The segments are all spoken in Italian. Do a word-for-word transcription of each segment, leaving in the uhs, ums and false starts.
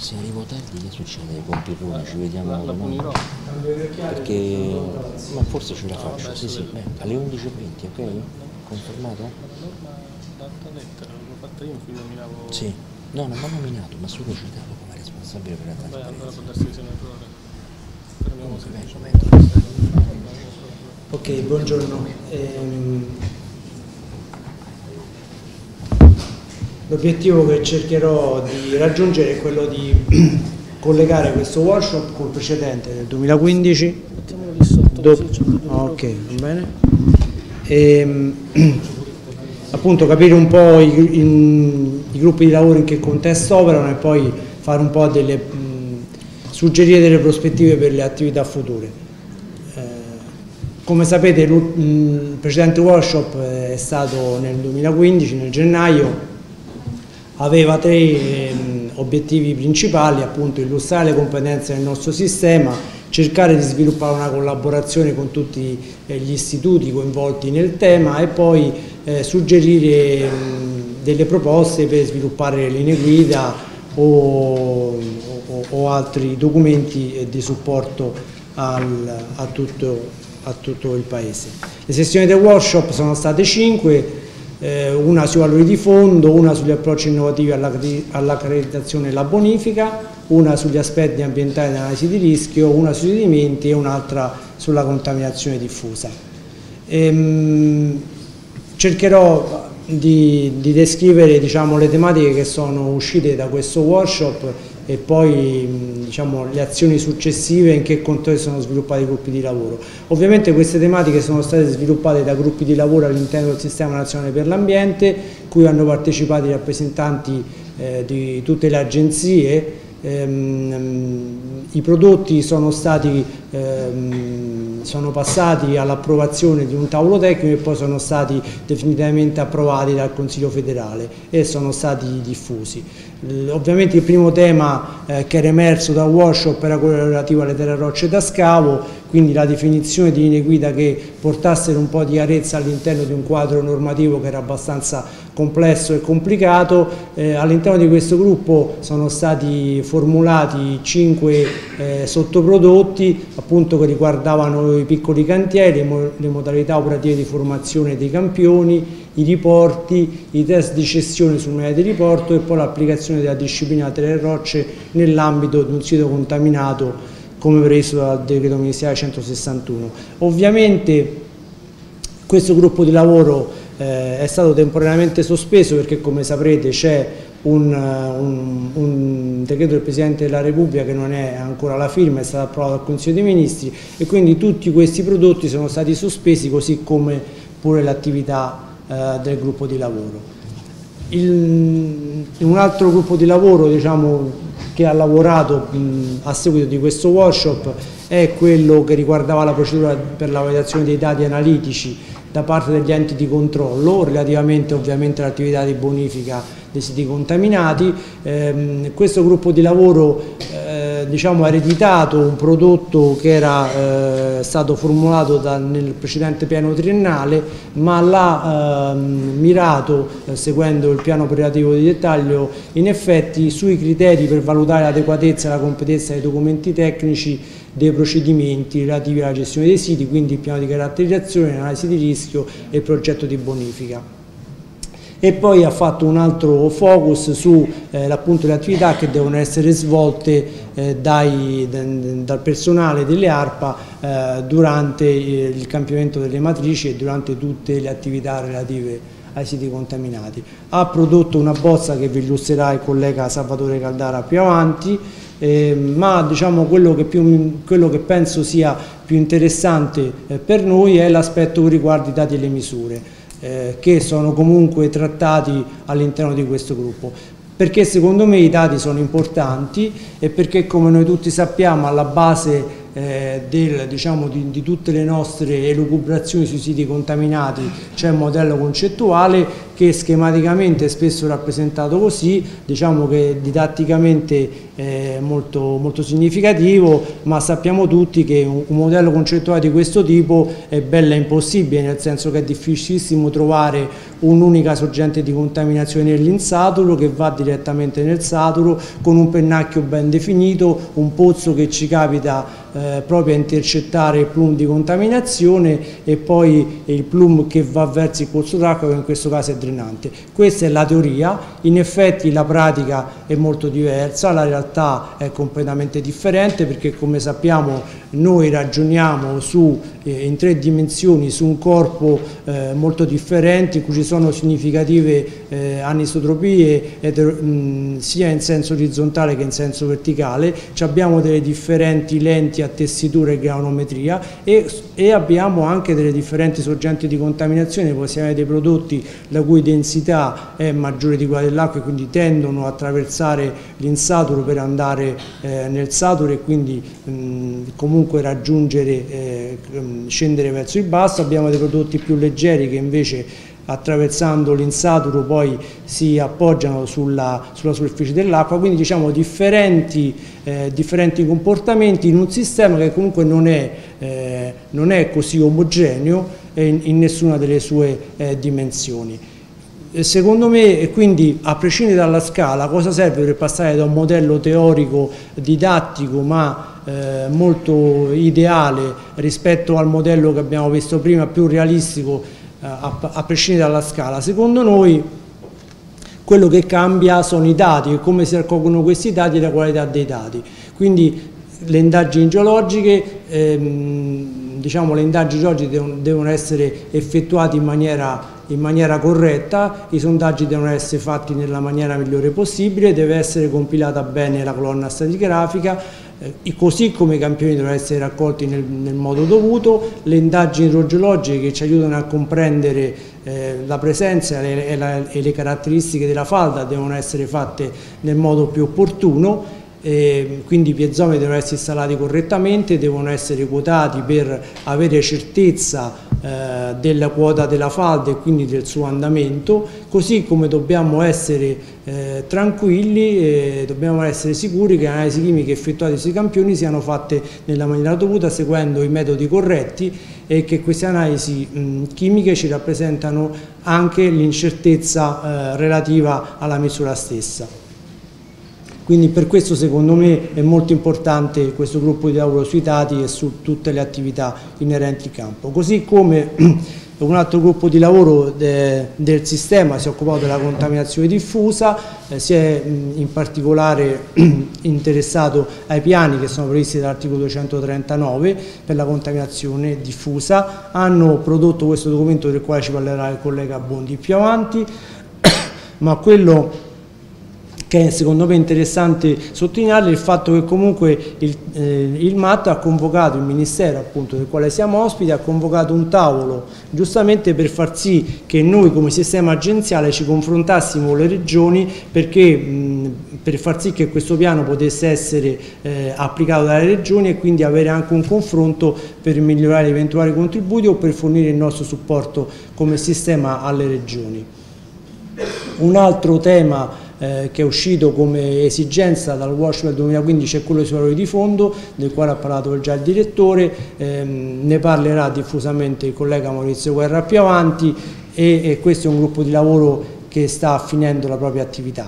se arrivo tardi che succede? Con Pirrone ci vediamo la, la punirò. Perché ma forse ce la faccio, sì sì, beh, alle undici e venti, ok? Confermato? Tanta lettera, l'ho fatta io, in cui nominavo... Sì, no, non mi hanno nominato, ma solo citato come responsabile per la trasparenza. Beh, allora può darsi che sia un errore. Comunque, vengo, vengo. Ok, buongiorno. Ehm, L'obiettivo che cercherò di raggiungere è quello di collegare questo workshop col precedente del duemilaquindici. Mettiamolo lì sotto, Do... così c'è tutto. Ok, va bene. E, appunto capire un po' i, i, i gruppi di lavoro in che contesto operano e poi fare un po' delle mh, suggerire delle prospettive per le attività future. Eh, come sapete il precedente workshop è stato nel duemilaquindici, nel gennaio. Aveva tre eh, obiettivi principali, appunto illustrare le competenze del nostro sistema, cercare di sviluppare una collaborazione con tutti eh, gli istituti coinvolti nel tema e poi eh, suggerire mh, delle proposte per sviluppare le linee guida o, o, o altri documenti di supporto al, a, tutto, a tutto il Paese. Le sessioni del workshop sono state cinque. Una sui valori di fondo, una sugli approcci innovativi all'accreditazione e alla bonifica, una sugli aspetti ambientali e analisi di rischio, una sui sedimenti e un'altra sulla contaminazione diffusa. Ehm, cercherò di, di descrivere diciamo, le tematiche che sono uscite da questo workshop e poi diciamo, le azioni successive in che contesto sono sviluppati i gruppi di lavoro. Ovviamente queste tematiche sono state sviluppate da gruppi di lavoro all'interno del Sistema Nazionale per l'Ambiente, cui hanno partecipato i rappresentanti eh, di tutte le agenzie. Ehm, I prodotti sono stati ehm, sono passati all'approvazione di un tavolo tecnico e poi sono stati definitivamente approvati dal Consiglio federale e sono stati diffusi. Ovviamente il primo tema eh, che era emerso dal workshop era quello relativo alle terre rocce da scavo, quindi la definizione di linee guida che portassero un po' di chiarezza all'interno di un quadro normativo che era abbastanza complesso e complicato. Eh, all'interno di questo gruppo sono stati formulati cinque eh, sottoprodotti appunto che riguardavano i piccoli cantieri, mo le modalità operative di formazione dei campioni, i riporti, i test di cessione sul mare di riporto e poi l'applicazione della disciplina delle rocce nell'ambito di un sito contaminato come previsto dal decreto ministeriale centosessantuno. Ovviamente questo gruppo di lavoro eh, è stato temporaneamente sospeso perché come saprete c'è un, un, un decreto del Presidente della Repubblica che non è ancora alla firma, è stato approvato dal Consiglio dei Ministri e quindi tutti questi prodotti sono stati sospesi così come pure l'attività eh, del gruppo di lavoro. Il, un altro gruppo di lavoro diciamo, che ha lavorato mh, a seguito di questo workshop è quello che riguardava la procedura per la validazione dei dati analitici da parte degli enti di controllo relativamente ovviamente all'attività di bonifica dei siti contaminati. Eh, questo gruppo di lavoro eh, diciamo, ha ereditato un prodotto che era eh, stato formulato da, nel precedente piano triennale, ma l'ha eh, mirato, eh, seguendo il piano operativo di dettaglio, in effetti sui criteri per valutare l'adeguatezza e la competenza dei documenti tecnici dei procedimenti relativi alla gestione dei siti, quindi il piano di caratterizzazione, l'analisi di rischio e il progetto di bonifica. E poi ha fatto un altro focus su eh, appunto le attività che devono essere svolte eh, dai, dal personale delle ARPA eh, durante il cambiamento delle matrici e durante tutte le attività relative ai siti contaminati. Ha prodotto una bozza che vi illustrerà il collega Salvatore Caldara più avanti, eh, ma diciamo quello che, più, quello che penso sia più interessante eh, per noi è l'aspetto che riguarda i dati e le misure, eh, che sono comunque trattati all'interno di questo gruppo. Perché secondo me i dati sono importanti e perché, come noi tutti sappiamo, alla base eh, del, diciamo, di, di tutte le nostre elucubrazioni sui siti contaminati c'è un modello concettuale che schematicamente è spesso rappresentato così, diciamo che didatticamente è molto, molto significativo, ma sappiamo tutti che un, un modello concettuale di questo tipo è bella impossibile, nel senso che è difficilissimo trovare un'unica sorgente di contaminazione nell'insaturo che va direttamente nel saturo, con un pennacchio ben definito, un pozzo che ci capita eh, proprio a intercettare il plum di contaminazione e poi il plum che va verso il corso d'acqua, che in questo caso è drenante. Questa è la teoria, in effetti la pratica è molto diversa, la realtà è completamente differente, perché come sappiamo noi ragioniamo su, eh, in tre dimensioni su un corpo eh, molto differente, in cui ci sono significative eh, anisotropie eter, mh, sia in senso orizzontale che in senso verticale. Ci abbiamo delle differenti lenti a tessitura e granulometria e, e abbiamo anche delle differenti sorgenti di contaminazione. Possiamo avere dei prodotti la cui densità è maggiore di quella dell'acqua e quindi tendono a attraversare l'insaturo per andare eh, nel saturo e quindi mh, comunque raggiungere, eh, scendere verso il basso. Abbiamo dei prodotti più leggeri che invece attraversando l'insaturo poi si appoggiano sulla, sulla superficie dell'acqua, quindi diciamo differenti, eh, differenti comportamenti in un sistema che comunque non è, eh, non è così omogeneo in, in nessuna delle sue eh, dimensioni. Secondo me, quindi a prescindere dalla scala, cosa serve per passare da un modello teorico didattico ma eh, molto ideale rispetto al modello che abbiamo visto prima, più realistico, A, a prescindere dalla scala? Secondo noi quello che cambia sono i dati e come si raccolgono questi dati e la qualità dei dati. Quindi le indagini geologiche, ehm, diciamo le indagini geologiche devono, devono essere effettuate in maniera, in maniera corretta, i sondaggi devono essere fatti nella maniera migliore possibile, deve essere compilata bene la colonna stratigrafica, Eh, così come i campioni devono essere raccolti nel, nel modo dovuto, le indagini idrogeologiche che ci aiutano a comprendere eh, la presenza e, e, la, e le caratteristiche della falda devono essere fatte nel modo più opportuno. Eh, quindi i piezometri devono essere installati correttamente, devono essere quotati per avere certezza eh, della quota della falda e quindi del suo andamento, così come dobbiamo essere eh, tranquilli e dobbiamo essere sicuri che le analisi chimiche effettuate sui campioni siano fatte nella maniera dovuta, seguendo i metodi corretti, e che queste analisi mh, chimiche ci rappresentano anche l'incertezza eh, relativa alla misura stessa. Quindi per questo secondo me è molto importante questo gruppo di lavoro sui dati e su tutte le attività inerenti al campo. Così come un altro gruppo di lavoro de, del sistema si è occupato della contaminazione diffusa, eh, si è mh, in particolare interessato ai piani che sono previsti dall'articolo duecentotrentanove per la contaminazione diffusa. Hanno prodotto questo documento del quale ci parlerà il collega Bondi più avanti, ma quello che è secondo me interessante sottolineare il fatto che comunque il, eh, il M A T ha convocato, il Ministero appunto del quale siamo ospiti, ha convocato un tavolo giustamente per far sì che noi come sistema agenziale ci confrontassimo con le regioni, perché mh, per far sì che questo piano potesse essere eh, applicato dalle regioni e quindi avere anche un confronto per migliorare eventuali contributi o per fornire il nostro supporto come sistema alle regioni. Un altro tema Eh, che è uscito come esigenza dal WASH del duemilaquindici è quello sui valori di fondo, del quale ha parlato già il direttore, ehm, ne parlerà diffusamente il collega Maurizio Guerra più avanti e, e questo è un gruppo di lavoro che sta finendo la propria attività.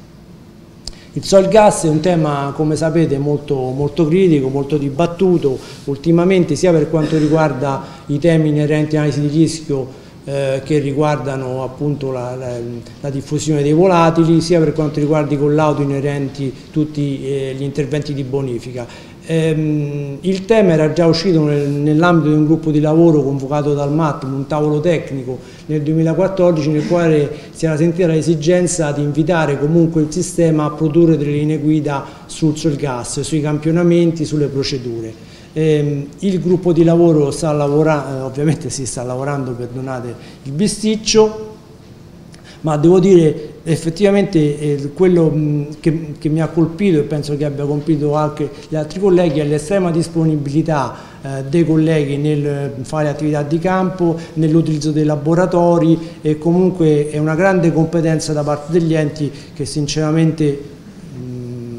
Il soil gas è un tema, come sapete, molto, molto critico, molto dibattuto ultimamente, sia per quanto riguarda i temi inerenti all'analisi di rischio Eh, che riguardano appunto la, la, la diffusione dei volatili, sia per quanto riguarda i collaudo inerenti tutti eh, gli interventi di bonifica. Ehm, il tema era già uscito nel, nell'ambito di un gruppo di lavoro convocato dal M A T, un tavolo tecnico nel duemilaquattordici, nel quale si era sentita l'esigenza di invitare comunque il sistema a produrre delle linee guida sul soil gas, sui campionamenti, sulle procedure. Eh, il gruppo di lavoro sta lavorando, eh, ovviamente si sta lavorando, perdonate il bisticcio, ma devo dire effettivamente eh, quello mh, che, che mi ha colpito e penso che abbia colpito anche gli altri colleghi è l'estrema disponibilità eh, dei colleghi nel fare attività di campo, nell'utilizzo dei laboratori, e comunque è una grande competenza da parte degli enti che sinceramente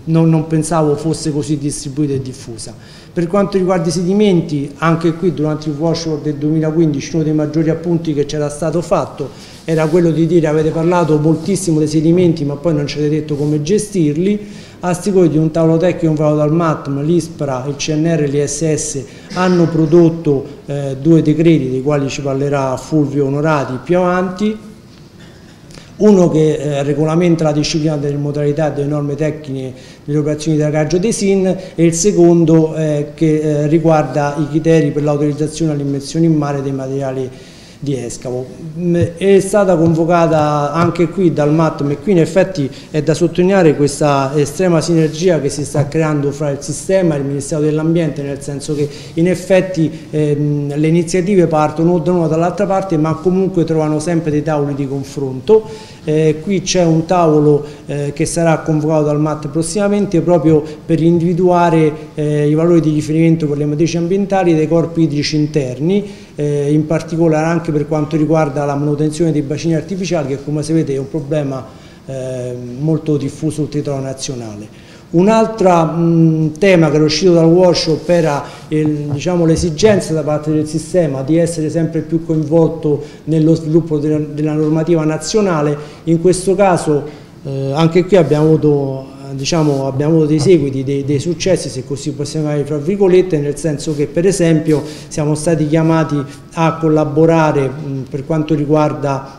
non, non pensavo fosse così distribuita e diffusa. Per quanto riguarda i sedimenti, anche qui durante il workshop del duemilaquindici uno dei maggiori appunti che c'era stato fatto era quello di dire: avete parlato moltissimo dei sedimenti ma poi non ci avete detto come gestirli. A sticoli di un tavolo tecnico convocato dal MATM, l'ISPRA, il C N R e l'I S S hanno prodotto eh, due decreti dei quali ci parlerà Fulvio Onorati più avanti. Uno che eh, regolamenta la disciplina delle modalità e delle norme tecniche delle operazioni di dragaggio dei S I N, e il secondo eh, che eh, riguarda i criteri per l'autorizzazione all'immersione in mare dei materiali di escavo. È stata convocata anche qui dal MATM, e qui in effetti è da sottolineare questa estrema sinergia che si sta creando fra il sistema e il Ministero dell'Ambiente, nel senso che in effetti ehm, le iniziative partono da una o dall'altra parte, ma comunque trovano sempre dei tavoli di confronto. Eh, qui c'è un tavolo eh, che sarà convocato dal MAT prossimamente proprio per individuare eh, i valori di riferimento per le matrici ambientali dei corpi idrici interni, eh, in particolare anche per quanto riguarda la manutenzione dei bacini artificiali, che come sapete è un problema eh, molto diffuso sul territorio nazionale. Un altro tema che era uscito dal workshop era diciamo, l'esigenza da parte del sistema di essere sempre più coinvolto nello sviluppo della, della normativa nazionale. In questo caso eh, anche qui abbiamo avuto, diciamo, abbiamo avuto dei seguiti, dei, dei successi, se così possiamo dire, fra virgolette, nel senso che per esempio siamo stati chiamati a collaborare mh, per quanto riguarda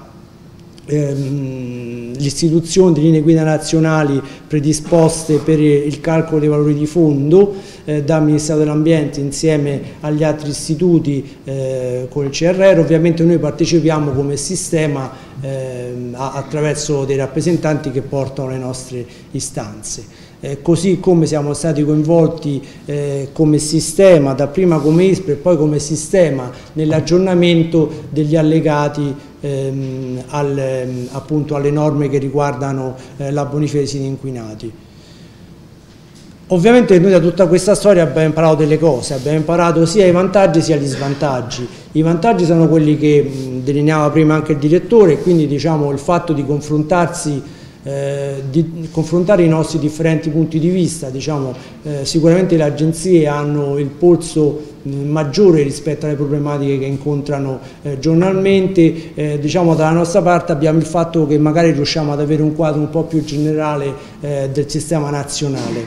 l'istituzione di linee guida nazionali predisposte per il calcolo dei valori di fondo eh, dal Ministero dell'Ambiente insieme agli altri istituti eh, con il C R R. Ovviamente noi partecipiamo come sistema eh, attraverso dei rappresentanti che portano le nostre istanze. Eh, così come siamo stati coinvolti eh, come sistema, dapprima come ISPRA e poi come sistema nell'aggiornamento degli allegati ehm, al, appunto alle norme che riguardano eh, la bonifica dei siti inquinati. Ovviamente noi da tutta questa storia abbiamo imparato delle cose, abbiamo imparato sia i vantaggi sia gli svantaggi. I vantaggi sono quelli che mh, delineava prima anche il direttore, quindi diciamo il fatto di confrontarsi Eh, di confrontare i nostri differenti punti di vista. Diciamo, eh, sicuramente le agenzie hanno il polso mh, maggiore rispetto alle problematiche che incontrano eh, giornalmente. Eh, diciamo, dalla nostra parte abbiamo il fatto che magari riusciamo ad avere un quadro un po' più generale eh, del sistema nazionale,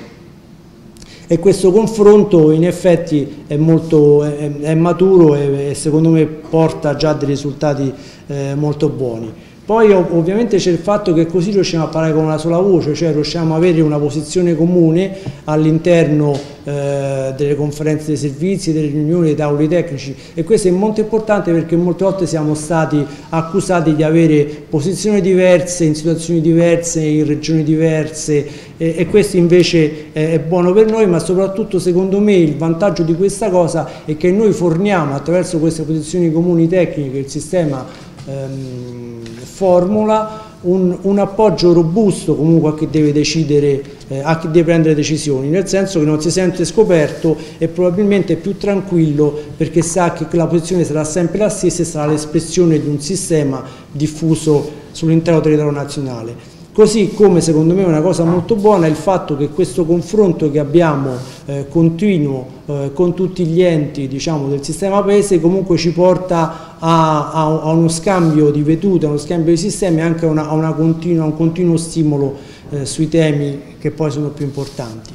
e questo confronto in effetti è molto è, è maturo e, e secondo me porta già dei risultati eh, molto buoni. Poi ovviamente c'è il fatto che così riusciamo a parlare con una sola voce, cioè riusciamo ad avere una posizione comune all'interno eh, delle conferenze dei servizi, delle riunioni, dei tavoli tecnici, e questo è molto importante perché molte volte siamo stati accusati di avere posizioni diverse, in situazioni diverse, in regioni diverse, e, e questo invece è, è buono per noi, ma soprattutto secondo me il vantaggio di questa cosa è che noi forniamo attraverso queste posizioni comuni tecniche, il sistema ehm, formula un, un appoggio robusto comunque a chi deve decidere, eh, a chi deve prendere decisioni, nel senso che non si sente scoperto e probabilmente è più tranquillo perché sa che la posizione sarà sempre la stessa e sarà l'espressione di un sistema diffuso sull'intero territorio nazionale. Così come secondo me una cosa molto buona è il fatto che questo confronto che abbiamo eh, continuo eh, con tutti gli enti, diciamo, del sistema paese comunque ci porta a, a, a uno scambio di vedute, a uno scambio di sistemi e anche a, una, a una continua, un continuo stimolo eh, sui temi che poi sono più importanti.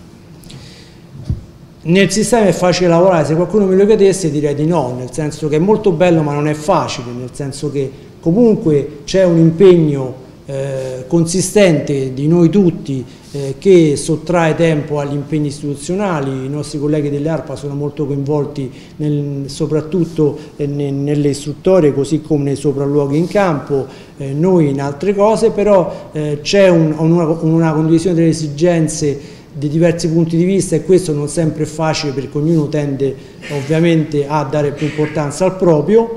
Nel sistema è facile lavorare, se qualcuno me lo chiedesse direi di no, nel senso che è molto bello ma non è facile, nel senso che comunque c'è un impegno Eh, consistente di noi tutti eh, che sottrae tempo agli impegni istituzionali. I nostri colleghi delle ARPA sono molto coinvolti nel, soprattutto eh, ne, nelle istruttorie così come nei sopralluoghi in campo, eh, noi in altre cose, però eh, c'è un, una, una condivisione delle esigenze di diversi punti di vista e questo non sempre è facile perché ognuno tende ovviamente a dare più importanza al proprio,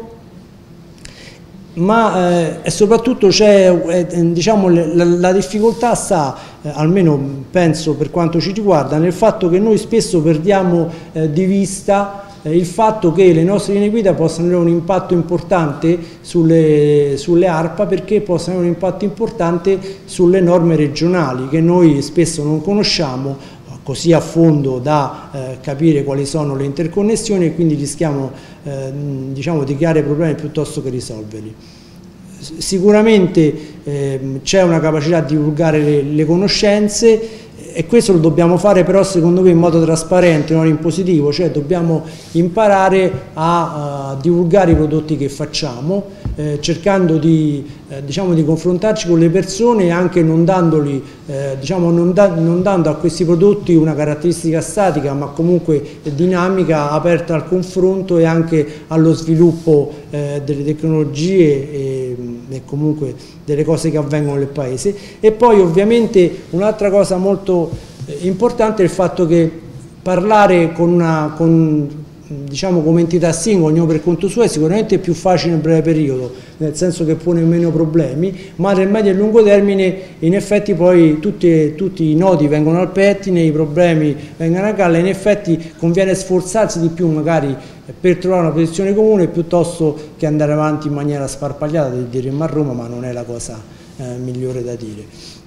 ma eh, soprattutto c'è eh, diciamo, la, la difficoltà sta, eh, almeno penso per quanto ci riguarda, nel fatto che noi spesso perdiamo eh, di vista eh, il fatto che le nostre linee guida possano avere un impatto importante sulle, sulle ARPA, perché possono avere un impatto importante sulle norme regionali che noi spesso non conosciamo così a fondo da eh, capire quali sono le interconnessioni, e quindi rischiamo eh, diciamo, di creare problemi piuttosto che risolverli. Sicuramente eh, c'è una capacità di divulgare le, le conoscenze, e questo lo dobbiamo fare però secondo me in modo trasparente, non in positivo, cioè dobbiamo imparare a, a divulgare i prodotti che facciamo, eh, cercando di, eh, diciamo, di confrontarci con le persone, anche non, dandoli, eh, diciamo, non, da, non dando a questi prodotti una caratteristica statica, ma comunque dinamica, aperta al confronto e anche allo sviluppo eh, delle tecnologie e, e comunque delle cose che avvengono nel paese. E poi ovviamente un'altra cosa molto importante è il fatto che parlare con una, con, diciamo, come entità singola, ognuno per conto suo, è sicuramente più facile nel breve periodo, nel senso che pone meno problemi, ma nel medio e lungo termine in effetti poi tutti, tutti i nodi vengono al pettine, i problemi vengono a galla, in effetti conviene sforzarsi di più magari per trovare una posizione comune piuttosto che andare avanti in maniera sparpagliata, di dire a Roma, ma non è la cosa eh, migliore da dire.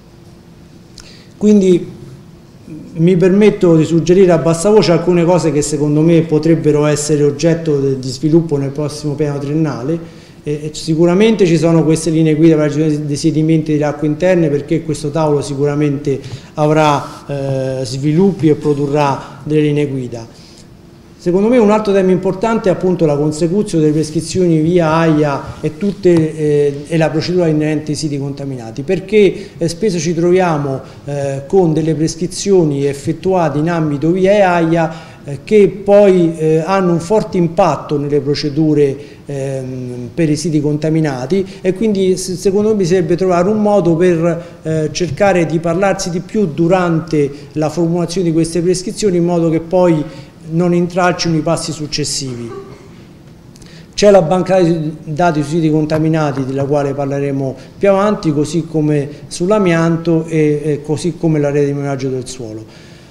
Quindi mi permetto di suggerire a bassa voce alcune cose che secondo me potrebbero essere oggetto di sviluppo nel prossimo piano triennale. E sicuramente ci sono queste linee guida per la gestione dei sedimenti delle acque interne, perché questo tavolo sicuramente avrà eh, sviluppi e produrrà delle linee guida. Secondo me un altro tema importante è appunto la consecuzione delle prescrizioni via A I A e, tutte, eh, e la procedura inerente ai siti contaminati, perché eh, spesso ci troviamo eh, con delle prescrizioni effettuate in ambito via e A I A eh, che poi eh, hanno un forte impatto nelle procedure ehm, per i siti contaminati, e quindi secondo me bisognerebbe trovare un modo per eh, cercare di parlarsi di più durante la formulazione di queste prescrizioni, in modo che poi non intralcino i passi successivi. C'è la banca dati sui siti contaminati, della quale parleremo più avanti, così come sull'amianto e, e così come la rete di monitoraggio del suolo.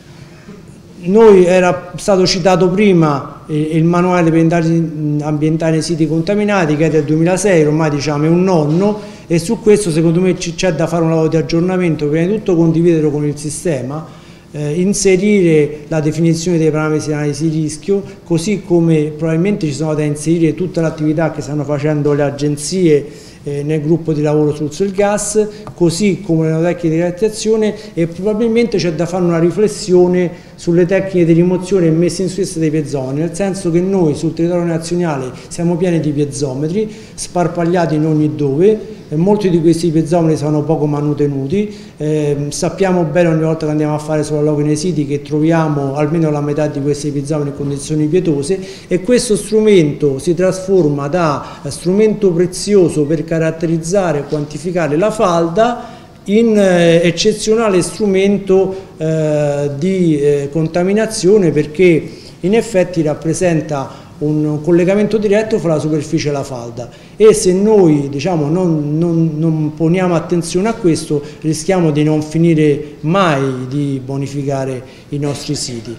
Noi era stato citato prima eh, il manuale per indagini ambientali nei siti contaminati, che è del duemilasei, ormai diciamo è un nonno, e su questo secondo me c'è da fare un lavoro di aggiornamento, prima di tutto condividerlo con il sistema, Eh, inserire la definizione dei parametri di analisi di rischio, così come probabilmente ci sono da inserire tutta l'attività che stanno facendo le agenzie eh, nel gruppo di lavoro sul sul gas, così come le tecniche di realizzazione, e probabilmente c'è da fare una riflessione sulle tecniche di rimozione e messa in sicurezza dei piezometri, nel senso che noi sul territorio nazionale siamo pieni di piezometri sparpagliati in ogni dove. Molti di questi piezometri sono poco manutenuti, eh, sappiamo bene ogni volta che andiamo a fare sopralluoghi nei siti che troviamo almeno la metà di questi piezometri in condizioni pietose, e questo strumento si trasforma da strumento prezioso per caratterizzare e quantificare la falda in eh, eccezionale strumento eh, di eh, contaminazione, perché in effetti rappresenta un collegamento diretto fra la superficie e la falda, e se noi diciamo, non, non, non poniamo attenzione a questo rischiamo di non finire mai di bonificare i nostri siti.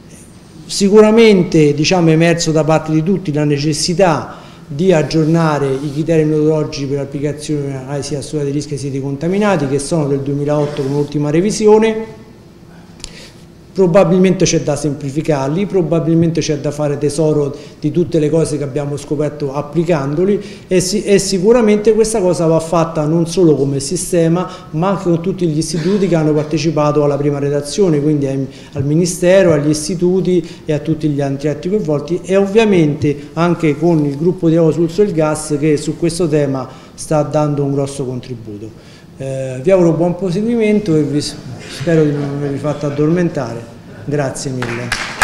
Sicuramente diciamo, è emerso da parte di tutti la necessità di aggiornare i criteri metodologici per l'applicazione analisi assoluta di rischio ai siti contaminati, che sono del duemilaotto con l'ultima revisione. Probabilmente c'è da semplificarli, probabilmente c'è da fare tesoro di tutte le cose che abbiamo scoperto applicandoli, e, si, e sicuramente questa cosa va fatta non solo come sistema, ma anche con tutti gli istituti che hanno partecipato alla prima redazione, quindi ai, al Ministero, agli istituti e a tutti gli altri atti coinvolti, e ovviamente anche con il gruppo di lavoro sul sul gas, che su questo tema sta dando un grosso contributo. Eh, vi auguro buon proseguimento e vi spero di non avervi fatto addormentare. Grazie mille.